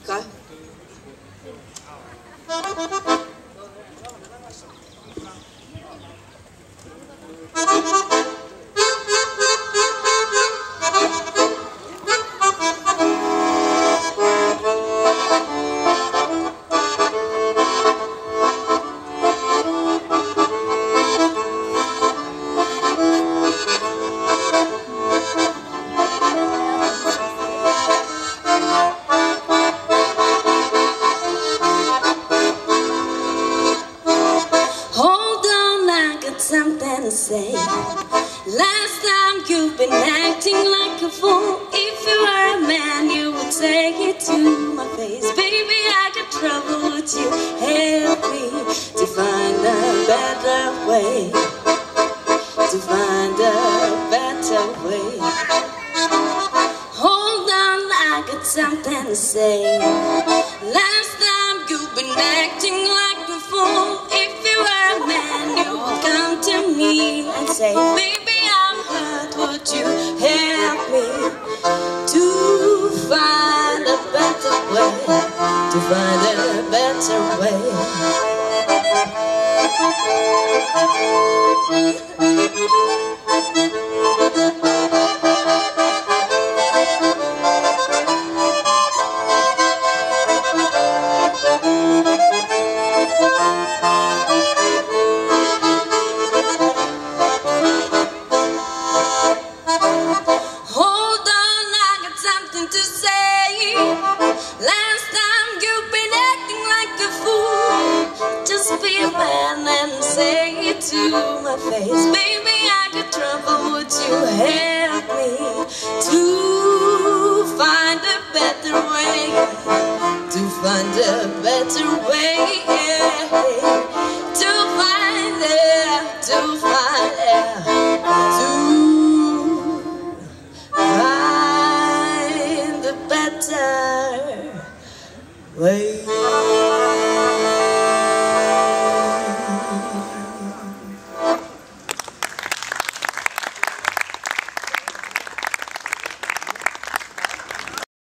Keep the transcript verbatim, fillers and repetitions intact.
coi. Something to say. Last time you've been acting like a fool. If you were a man, you would say it to my face. Baby, I got trouble. Would you help me to find a better way? To find a better way. Hold on, I got something to say. Last time you've been acting like a fool. If you were a man, you would come to me and say, baby, I'm hurt, would you help me to find a better way, to find a better way. Be a man and say it to my face. Baby, I got trouble, would you help me to find a better way, to find a better way, to find it, to find it, to find a better way.